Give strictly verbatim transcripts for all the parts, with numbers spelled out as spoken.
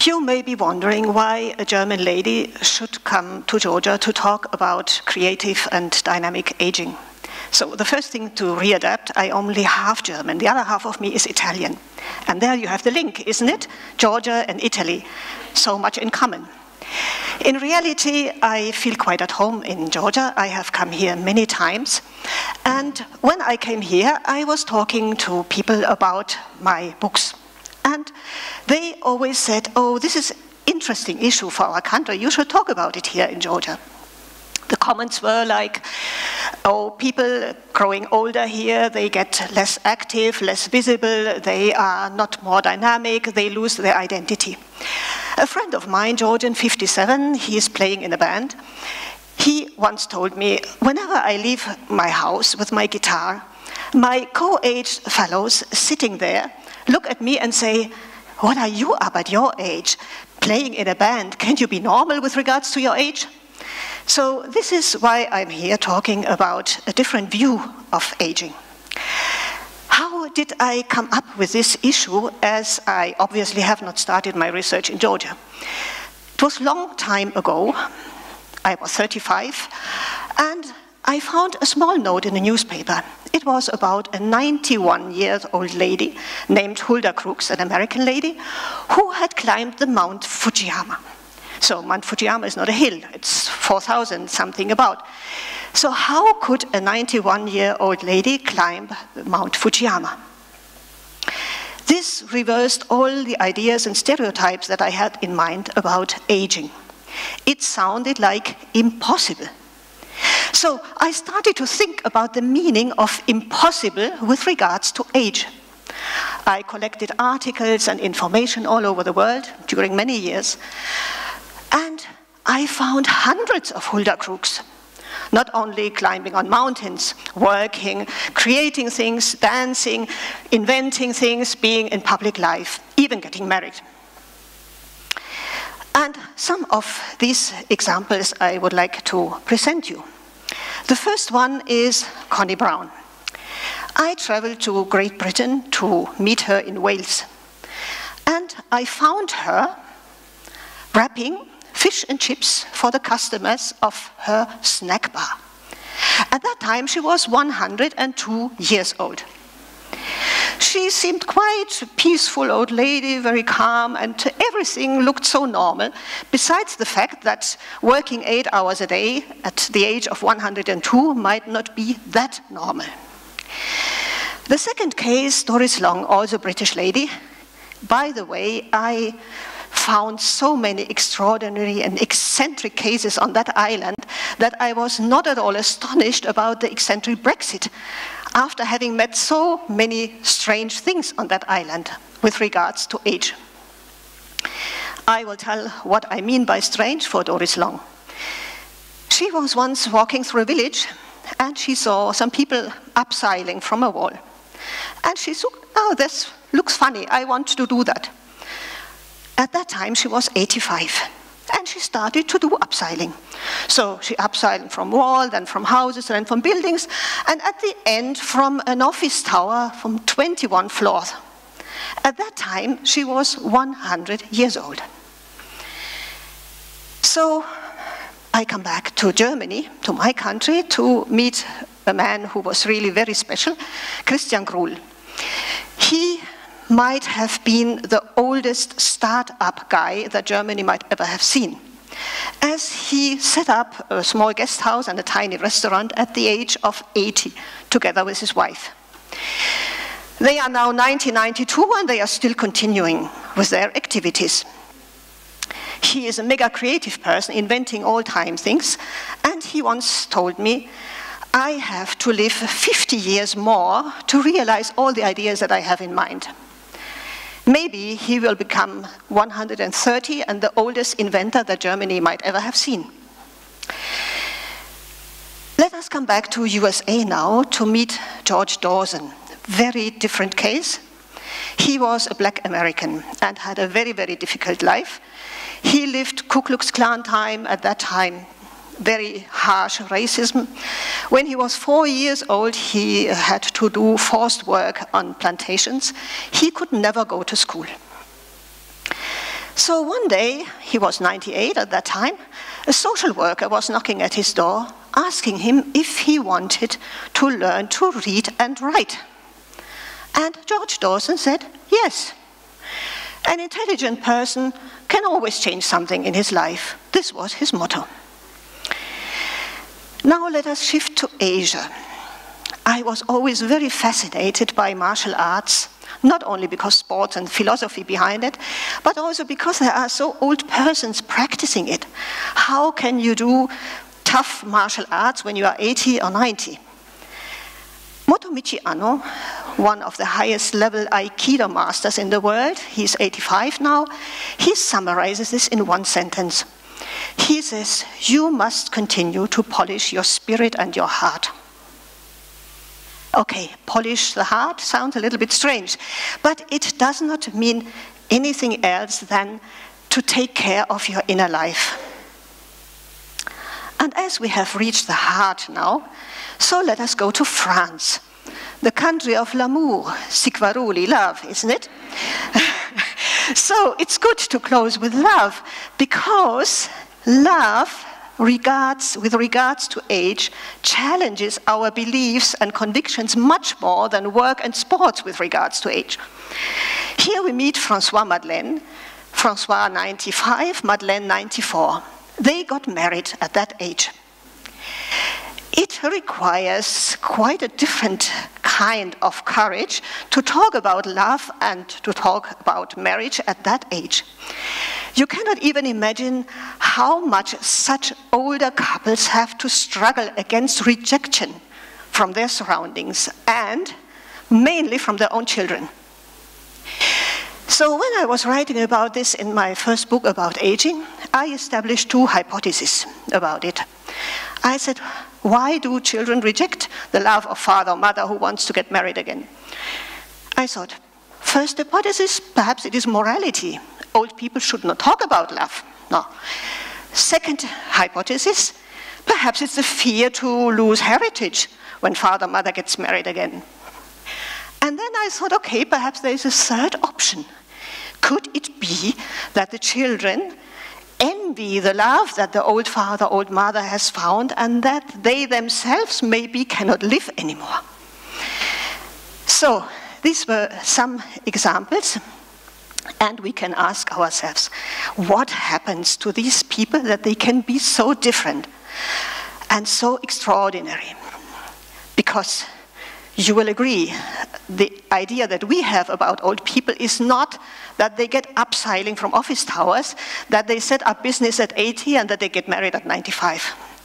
You may be wondering why a German lady should come to Georgia to talk about creative and dynamic aging. So the first thing to readapt, I only half German. The other half of me is Italian. And there you have the link, isn't it? Georgia and Italy, so much in common. In reality, I feel quite at home in Georgia. I have come here many times. And when I came here, I was talking to people about my books. And they always said, oh, this is an interesting issue for our country. You should talk about it here in Georgia. The comments were like, oh, people growing older here, they get less active, less visible, they are not more dynamic, they lose their identity. A friend of mine, Georgian, fifty-seven, he is playing in a band. He once told me, whenever I leave my house with my guitar, my co-aged fellows sitting there look at me and say, what are you up at your age? Playing in a band, can't you be normal with regards to your age? So this is why I'm here talking about a different view of aging. How did I come up with this issue, as I obviously have not started my research in Georgia? It was a long time ago. I was thirty-five, and I found a small note in a newspaper. It was about a ninety-one-year-old lady named Hulda Crooks, an American lady, who had climbed the Mount Fujiyama. So Mount Fujiyama is not a hill, it's four thousand something about. So how could a ninety-one-year-old lady climb Mount Fujiyama? This reversed all the ideas and stereotypes that I had in mind about aging. It sounded like impossible. So I started to think about the meaning of impossible with regards to age. I collected articles and information all over the world during many years, and I found hundreds of Hulda Crooks, not only climbing on mountains, working, creating things, dancing, inventing things, being in public life, even getting married. And some of these examples I would like to present you. The first one is Connie Brown. I traveled to Great Britain to meet her in Wales. And I found her wrapping fish and chips for the customers of her snack bar. At that time, she was one hundred and two years old. She seemed quite a peaceful old lady, very calm, and everything looked so normal, besides the fact that working eight hours a day at the age of one hundred and two might not be that normal. The second case, Doris Long, also a British lady. By the way, I found so many extraordinary and eccentric cases on that island that I was not at all astonished about the eccentric Brexit, after having met so many strange things on that island with regards to age. I will tell what I mean by strange for Doris Long. She was once walking through a village and she saw some people upsiling from a wall. And she thought, oh, this looks funny, I want to do that. At that time, she was eighty-five, and she started to do upsiling. So she upsiled from wall, then from houses, then from buildings, and at the end, from an office tower from twenty-one floors. At that time, she was one hundred years old. So I come back to Germany, to my country, to meet a man who was really very special, Christian Gruhl. He might have been the oldest start-up guy that Germany might ever have seen, as he set up a small guest house and a tiny restaurant at the age of eighty, together with his wife. They are now nineteen ninety-two, and they are still continuing with their activities. He is a mega creative person, inventing all-time things, and he once told me, I have to live fifty years more to realize all the ideas that I have in mind. Maybe he will become one hundred thirty and the oldest inventor that Germany might ever have seen. Let us come back to U S A now to meet George Dawson. Very different case. He was a black American and had a very, very difficult life. He lived Ku Klux Klan time at that time, very harsh racism. When he was four years old, he had to do forced work on plantations. He could never go to school. So one day, he was ninety-eight at that time, a social worker was knocking at his door, asking him if he wanted to learn to read and write. And George Dawson said, yes. An intelligent person can always change something in his life. This was his motto. Now let us shift to Asia. I was always very fascinated by martial arts, not only because sports and philosophy behind it, but also because there are so old persons practicing it. How can you do tough martial arts when you are eighty or ninety? Motomichi Anno, one of the highest level Aikido masters in the world, he's eighty-five now, he summarizes this in one sentence. He says, you must continue to polish your spirit and your heart. Okay, polish the heart sounds a little bit strange, but it does not mean anything else than to take care of your inner life. And as we have reached the heart now, so let us go to France, the country of l'amour, sikvaruli, love, isn't it? So it's good to close with love, because love, regards, with regards to age, challenges our beliefs and convictions much more than work and sports with regards to age. Here we meet François Madeleine, François ninety-five, Madeleine ninety-four. They got married at that age. It requires quite a different kind of courage to talk about love and to talk about marriage at that age. You cannot even imagine how much such older couples have to struggle against rejection from their surroundings and mainly from their own children. So when I was writing about this in my first book about aging, I established two hypotheses about it. I said, why do children reject the love of father or mother who wants to get married again? I thought, first hypothesis, perhaps it is morality. Old people should not talk about love. No. Second hypothesis, perhaps it's the fear to lose heritage when father or mother gets married again. And then I thought, okay, perhaps there is a third option. Could it be that the children envy the love that the old father, old mother has found, and that they themselves maybe cannot live anymore? So these were some examples, and we can ask ourselves, what happens to these people that they can be so different and so extraordinary? Because you will agree, the idea that we have about old people is not that they get upseiling from office towers, that they set up business at eighty and that they get married at ninety-five.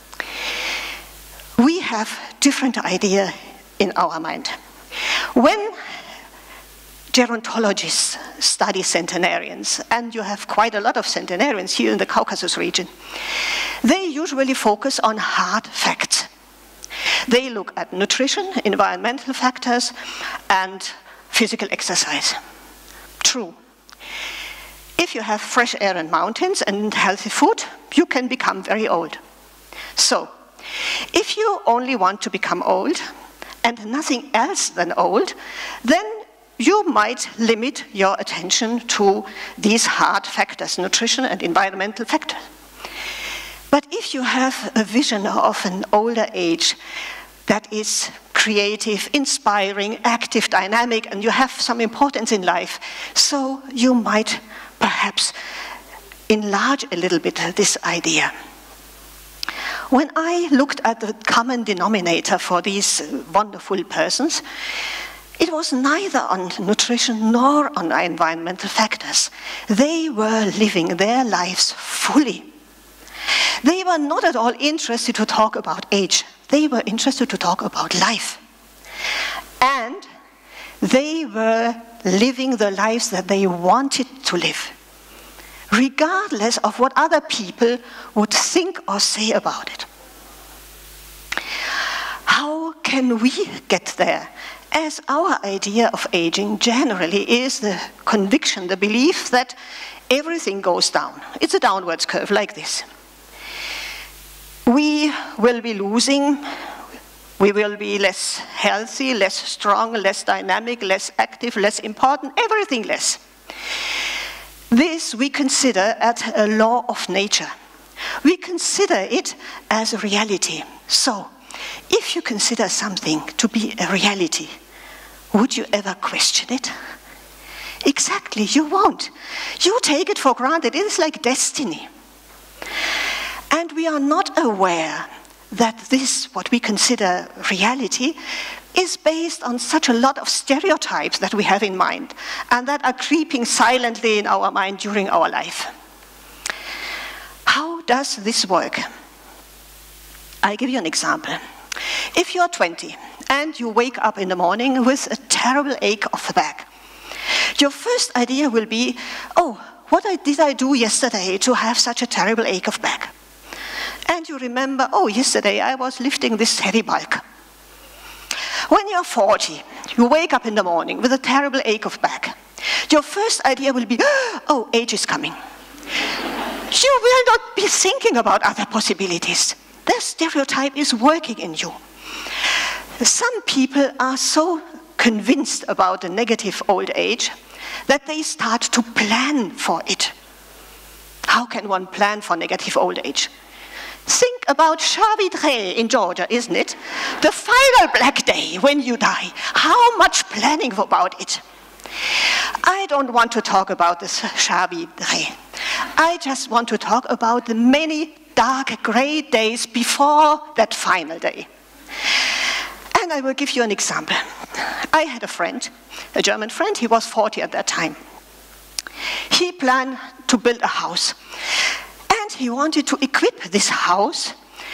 We have different idea in our mind. When gerontologists study centenarians, and you have quite a lot of centenarians here in the Caucasus region, they usually focus on hard facts. They look at nutrition, environmental factors, and physical exercise. True. If you have fresh air and mountains and healthy food, you can become very old. So, if you only want to become old and nothing else than old, then you might limit your attention to these hard factors, nutrition and environmental factors. But if you have a vision of an older age that is creative, inspiring, active, dynamic, and you have some importance in life, so you might perhaps enlarge a little bit this idea. When I looked at the common denominator for these wonderful persons, it was neither on nutrition nor on environmental factors. They were living their lives fully. They were not at all interested to talk about age. They were interested to talk about life. And they were living the lives that they wanted to live, regardless of what other people would think or say about it. How can we get there? As our idea of aging generally is the conviction, the belief that everything goes down. It's a downwards curve like this. We will be losing, we will be less healthy, less strong, less dynamic, less active, less important, everything less. This we consider as a law of nature. We consider it as a reality. So, if you consider something to be a reality, would you ever question it? Exactly, you won't. You take it for granted. It is like destiny. And we are not aware that this, what we consider reality, is based on such a lot of stereotypes that we have in mind and that are creeping silently in our mind during our life. How does this work? I'll give you an example. If you're twenty and you wake up in the morning with a terrible ache of the back, your first idea will be, oh, what did I do yesterday to have such a terrible ache of back? And you remember, oh, yesterday I was lifting this heavy bulk. When you're forty, you wake up in the morning with a terrible ache of back. Your first idea will be, oh, age is coming. You will not be thinking about other possibilities. The stereotype is working in you. Some people are so convinced about the negative old age that they start to plan for it. How can one plan for negative old age? Think about Charvitre in Georgia, isn't it? The final black day when you die. How much planning about it? I don't want to talk about this Charvitre. I just want to talk about the many dark, gray days before that final day. And I will give you an example. I had a friend, a German friend. He was forty at that time. He planned to build a house. And he wanted to equip this house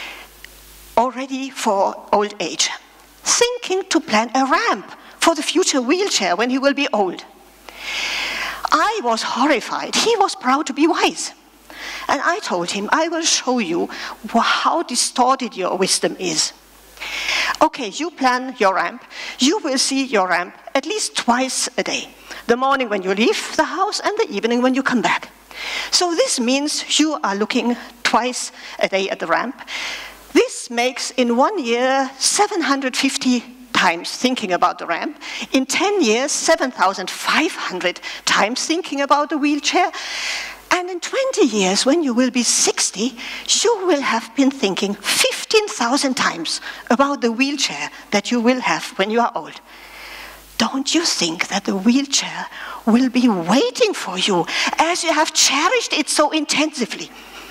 already for old age, thinking to plan a ramp for the future wheelchair when he will be old. I was horrified. He was proud to be wise. And I told him, I will show you how distorted your wisdom is. Okay, you plan your ramp. You will see your ramp at least twice a day. The morning when you leave the house and the evening when you come back. So this means you are looking twice a day at the ramp. This makes in one year seven hundred fifty times thinking about the ramp. In ten years, seven thousand five hundred times thinking about the wheelchair. And in twenty years, when you will be sixty, you will have been thinking fifteen thousand times about the wheelchair that you will have when you are old. Don't you think that the wheelchair will be waiting for you as you have cherished it so intensively?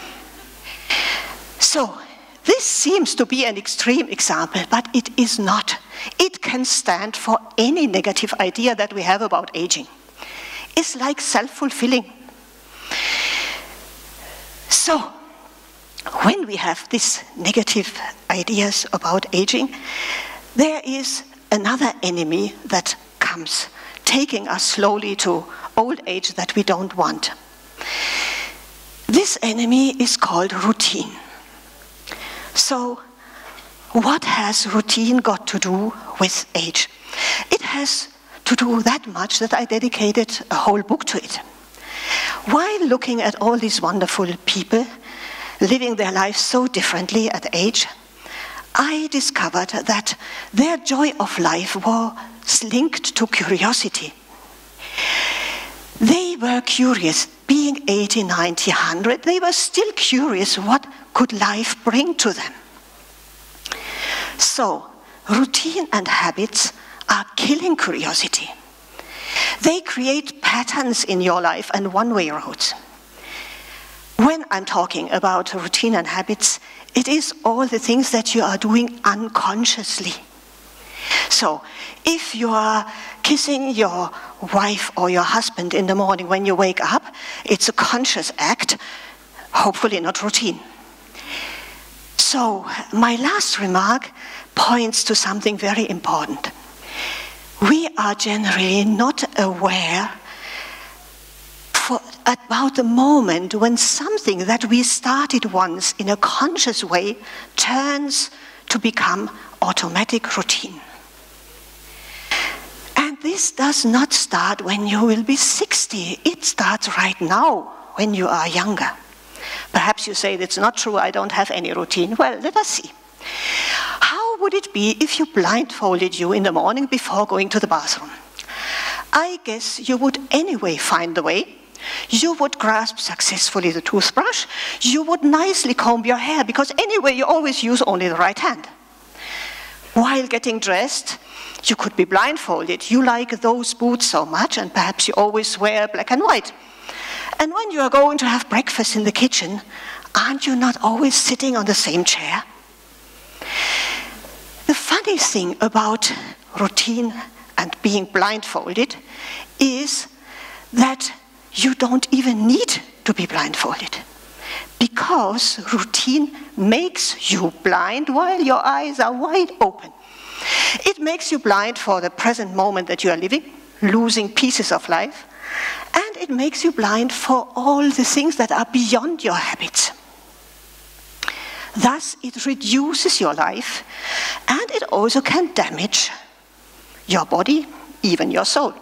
So, this seems to be an extreme example, but it is not. It can stand for any negative idea that we have about aging. It's like self-fulfilling. So, when we have these negative ideas about aging, there is another enemy that comes, taking us slowly to old age that we don't want. This enemy is called routine. So, what has routine got to do with age? It has to do that much that I dedicated a whole book to it. While looking at all these wonderful people living their lives so differently at age, I discovered that their joy of life was linked to curiosity. They were curious. Being eighty, ninety, one hundred, they were still curious what could life bring to them. So, routine and habits are killing curiosity. They create patterns in your life and one-way roads. When I'm talking about routine and habits, it is all the things that you are doing unconsciously. So, if you are kissing your wife or your husband in the morning when you wake up, it's a conscious act, hopefully not routine. So, my last remark points to something very important. We are generally not aware for, about the moment when something that we started once in a conscious way turns to become automatic routine. And this does not start when you will be sixty. It starts right now, when you are younger. Perhaps you say, that's not true, I don't have any routine. Well, let us see. How would it be if you blindfolded you in the morning before going to the bathroom? I guess you would anyway find the way You would grasp successfully the toothbrush. You would nicely comb your hair, because anyway, you always use only the right hand. While getting dressed, you could be blindfolded. You like those boots so much, and perhaps you always wear black and white. And when you are going to have breakfast in the kitchen, aren't you not always sitting on the same chair? The funny thing about routine and being blindfolded is that you don't even need to be blindfolded, because routine makes you blind while your eyes are wide open. It makes you blind for the present moment that you are living, losing pieces of life, and it makes you blind for all the things that are beyond your habits. Thus, it reduces your life, and it also can damage your body, even your soul.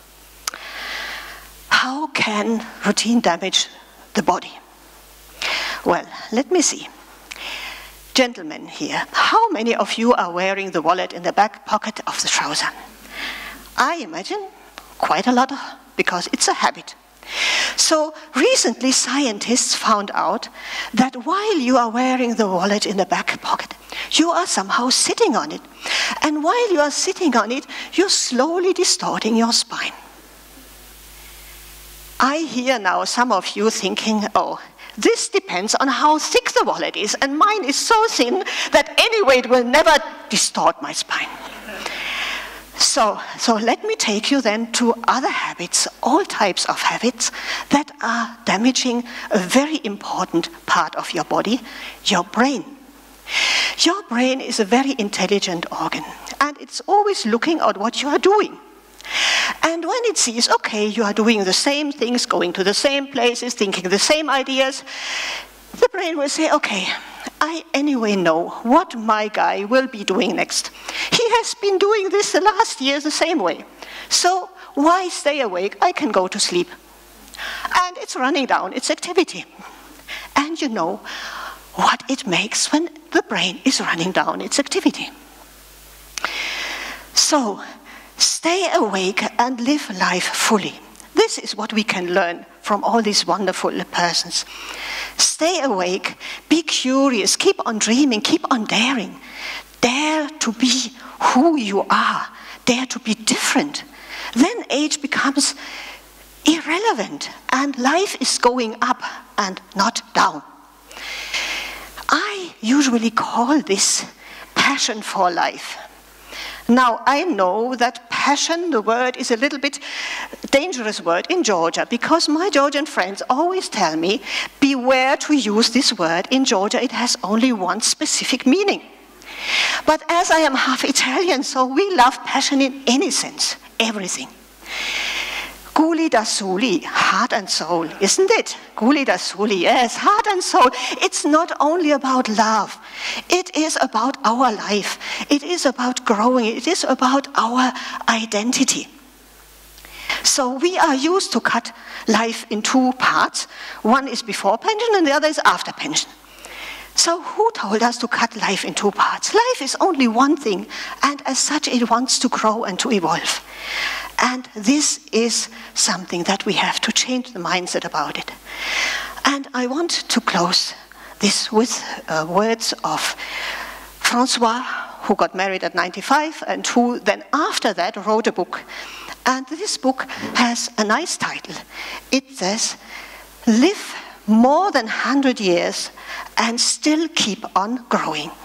How can routine damage the body? Well, let me see. Gentlemen here, how many of you are wearing the wallet in the back pocket of the trouser? I imagine quite a lot, because it's a habit. So recently scientists found out that while you are wearing the wallet in the back pocket, you are somehow sitting on it. And while you are sitting on it, you're slowly distorting your spine. I hear now some of you thinking, oh, this depends on how thick the wallet is, and mine is so thin that anyway it will never distort my spine. So, so let me take you then to other habits, all types of habits that are damaging a very important part of your body, your brain. Your brain is a very intelligent organ, and it's always looking at what you are doing. And when it sees, okay, you are doing the same things, going to the same places, thinking the same ideas, the brain will say, okay, I anyway know what my guy will be doing next. He has been doing this the last year the same way. So why stay awake? I can go to sleep. And it's running down its activity. And you know what it makes when the brain is running down its activity. So stay awake and live life fully. This is what we can learn from all these wonderful persons. Stay awake, be curious, keep on dreaming, keep on daring. Dare to be who you are, dare to be different. Then age becomes irrelevant, and life is going up and not down. I usually call this passion for life. Now, I know that passion, the word, is a little bit dangerous word in Georgia, because my Georgian friends always tell me, beware to use this word. In Georgia, it has only one specific meaning. But as I am half Italian, so we love passion in any sense, everything. Guli da soli, heart and soul, isn't it? Guli da soli, yes, heart and soul. It's not only about love. It is about our life. It is about growing. It is about our identity. So we are used to cut life in two parts. One is before pension and the other is after pension. So who told us to cut life in two parts? Life is only one thing, and as such it wants to grow and to evolve. And this is something that we have to change the mindset about it. And I want to close this with uh, words of Francois, who got married at ninety-five, and who then after that wrote a book. And this book has a nice title. It says, "Live more than one hundred years and still keep on growing."